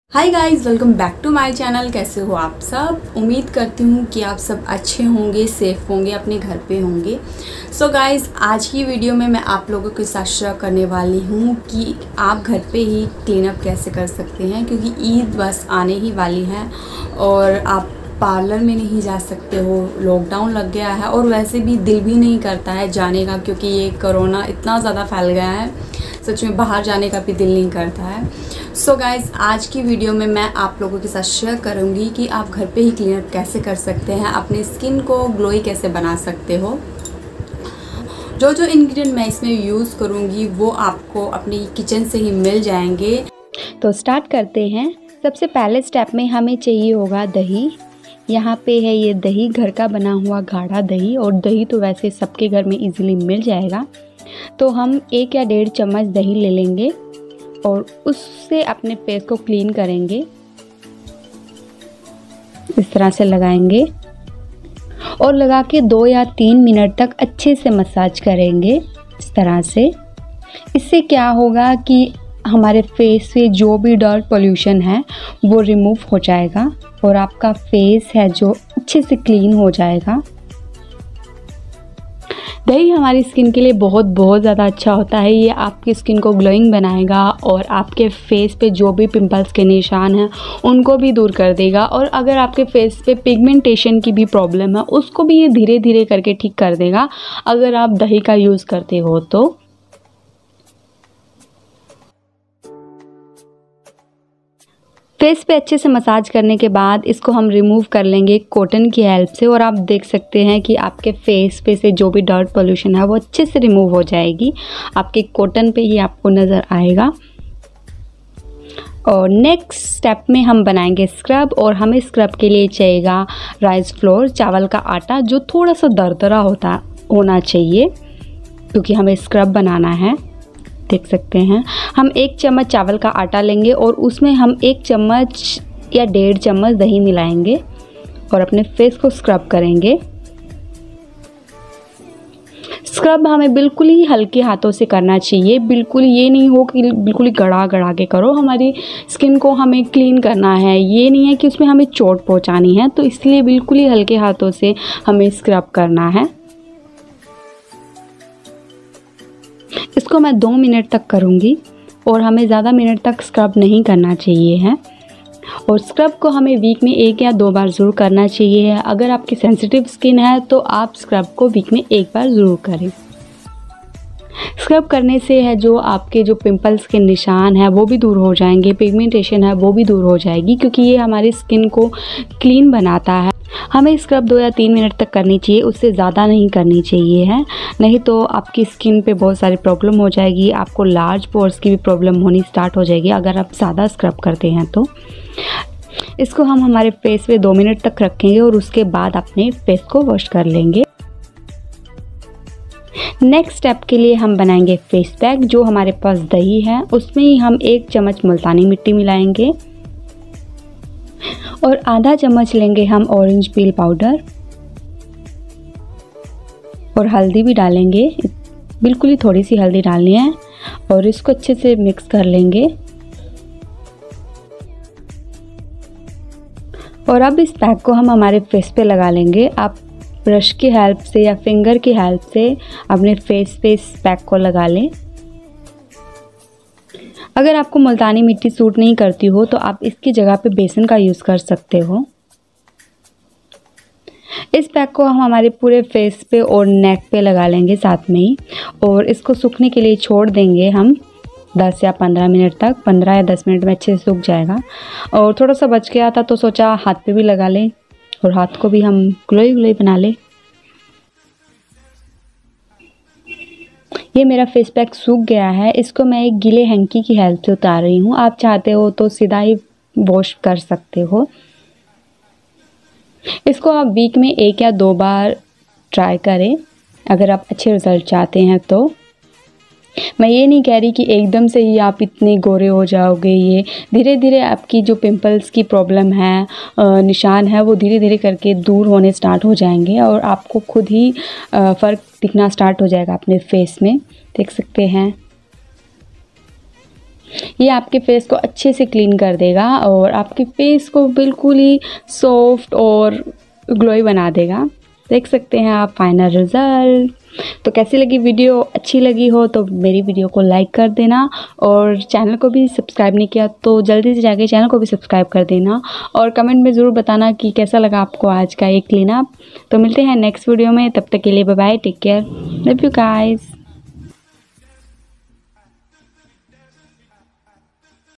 Hi guys, welcome back to my channel. कैसे हो आप सब? उम्मीद करती हूँ कि आप सब अच्छे होंगे, सेफ़ होंगे, अपने घर पे होंगे। सो गाइस, आज की वीडियो में मैं आप लोगों के साथ शेयर करने वाली हूँ कि आप घर पे ही क्लीन अप कैसे कर सकते हैं, क्योंकि ईद बस आने ही वाली है और आप पार्लर में नहीं जा सकते हो, लॉकडाउन लग गया है और वैसे भी दिल भी नहीं करता है जाने का, क्योंकि ये कोरोना इतना ज़्यादा फैल गया है, सच में बाहर जाने का भी दिल नहीं करता है। सो गाइज़, आज की वीडियो में मैं आप लोगों के साथ शेयर करूंगी कि आप घर पे ही क्लीन अप कैसे कर सकते हैं, अपने स्किन को ग्लोई कैसे बना सकते हो। जो जो इंग्रेडिएंट मैं इसमें यूज़ करूंगी वो आपको अपनी किचन से ही मिल जाएंगे। तो स्टार्ट करते हैं। सबसे पहले स्टेप में हमें चाहिए होगा दही। यहाँ पे है ये दही, घर का बना हुआ गाढ़ा दही, और दही तो वैसे सबके घर में इजीली मिल जाएगा। तो हम 1 या 1.5 चम्मच दही ले लेंगे और उससे अपने फेस को क्लीन करेंगे। इस तरह से लगाएंगे और लगा के 2 या 3 मिनट तक अच्छे से मसाज करेंगे इस तरह से। इससे क्या होगा कि हमारे फेस से जो भी डर्ट पोल्यूशन है वो रिमूव हो जाएगा और आपका फेस है जो अच्छे से क्लीन हो जाएगा। दही हमारी स्किन के लिए बहुत ज़्यादा अच्छा होता है। ये आपकी स्किन को ग्लोइंग बनाएगा और आपके फेस पे जो भी पिंपल्स के निशान हैं उनको भी दूर कर देगा। और अगर आपके फेस पे पिगमेंटेशन की भी प्रॉब्लम है उसको भी ये धीरे धीरे करके ठीक कर देगा अगर आप दही का यूज़ करते हो तो। फेस पे अच्छे से मसाज करने के बाद इसको हम रिमूव कर लेंगे कॉटन की हेल्प से, और आप देख सकते हैं कि आपके फेस पे से जो भी डर्ट पोल्यूशन है वो अच्छे से रिमूव हो जाएगी। आपके कॉटन पे ही आपको नज़र आएगा। और नेक्स्ट स्टेप में हम बनाएंगे स्क्रब, और हमें स्क्रब के लिए चाहिएगा राइस फ्लोर, चावल का आटा, जो थोड़ा सा दरदरा होना चाहिए क्योंकि हमें स्क्रब बनाना है। देख सकते हैं हम 1 चम्मच चावल का आटा लेंगे और उसमें हम 1 चम्मच या 1.5 चम्मच दही मिलाएंगे और अपने फेस को स्क्रब करेंगे। स्क्रब हमें बिल्कुल ही हल्के हाथों से करना चाहिए। बिल्कुल ये नहीं हो कि बिल्कुल ही गड़ा के करो। हमारी स्किन को हमें क्लीन करना है, ये नहीं है कि उसमें हमें चोट पहुंचानी है, तो इसलिए बिल्कुल ही हल्के हाथों से हमें स्क्रब करना है। इसको मैं 2 मिनट तक करूँगी और हमें ज़्यादा मिनट तक स्क्रब नहीं करना चाहिए है। और स्क्रब को हमें वीक में 1 या 2 बार ज़रूर करना चाहिए है। अगर आपकी सेंसिटिव स्किन है तो आप स्क्रब को वीक में 1 बार ज़रूर करें। स्क्रब करने से है जो आपके जो पिंपल्स के निशान है वो भी दूर हो जाएंगे, पिगमेंटेशन है वो भी दूर हो जाएगी, क्योंकि ये हमारी स्किन को क्लीन बनाता है। हमें स्क्रब 2 या 3 मिनट तक करनी चाहिए, उससे ज़्यादा नहीं करनी चाहिए है, नहीं तो आपकी स्किन पे बहुत सारी प्रॉब्लम हो जाएगी। आपको लार्ज पोर्स की भी प्रॉब्लम होनी स्टार्ट हो जाएगी अगर आप ज़्यादा स्क्रब करते हैं तो। इसको हम हमारे फेस पे 2 मिनट तक रखेंगे और उसके बाद अपने फेस को वॉश कर लेंगे। नेक्स्ट स्टेप के लिए हम बनाएंगे फेस पैक। जो हमारे पास दही है उसमें ही हम 1 चम्मच मुल्तानी मिट्टी मिलाएंगे और आधा चम्मच लेंगे हम ऑरेंज पील पाउडर और हल्दी भी डालेंगे। बिल्कुल ही थोड़ी सी हल्दी डालनी है और इसको अच्छे से मिक्स कर लेंगे। और अब इस पैक को हम हमारे फेस पे लगा लेंगे। आप ब्रश की हेल्प से या फिंगर की हेल्प से अपने फेस पे इस पैक को लगा लें। अगर आपको मुल्तानी मिट्टी सूट नहीं करती हो तो आप इसकी जगह पे बेसन का यूज़ कर सकते हो। इस पैक को हम हमारे पूरे फेस पे और नेक पे लगा लेंगे साथ में ही, और इसको सूखने के लिए छोड़ देंगे हम 10 या 15 मिनट तक। 15 या 10 मिनट में अच्छे से सूख जाएगा। और थोड़ा सा बच गया था तो सोचा हाथ पे भी लगा लें और हाथ को भी हम ग्लोई बना लें। ये मेरा फेस पैक सूख गया है। इसको मैं एक गीले हैंकी की हेल्प से उतार रही हूँ। आप चाहते हो तो सीधा ही वॉश कर सकते हो। इसको आप वीक में 1 या 2 बार ट्राई करें अगर आप अच्छे रिजल्ट चाहते हैं तो। मैं ये नहीं कह रही कि एकदम से ही आप इतने गोरे हो जाओगे। ये धीरे धीरे आपकी जो पिंपल्स की प्रॉब्लम है, निशान है, वो धीरे धीरे करके दूर होने स्टार्ट हो जाएंगे और आपको खुद ही फ़र्क दिखना स्टार्ट हो जाएगा अपने फेस में। देख सकते हैं ये आपके फेस को अच्छे से क्लीन कर देगा और आपके फेस को बिल्कुल ही सॉफ्ट और ग्लोई बना देगा। देख सकते हैं आप फाइनल रिज़ल्ट। तो कैसी लगी वीडियो? अच्छी लगी हो तो मेरी वीडियो को लाइक कर देना और चैनल को भी सब्सक्राइब नहीं किया तो जल्दी से जाके चैनल को भी सब्सक्राइब कर देना और कमेंट में ज़रूर बताना कि कैसा लगा आपको आज का ये क्लीन अप। तो मिलते हैं नेक्स्ट वीडियो में, तब तक के लिए bye bye, take care, love you guys.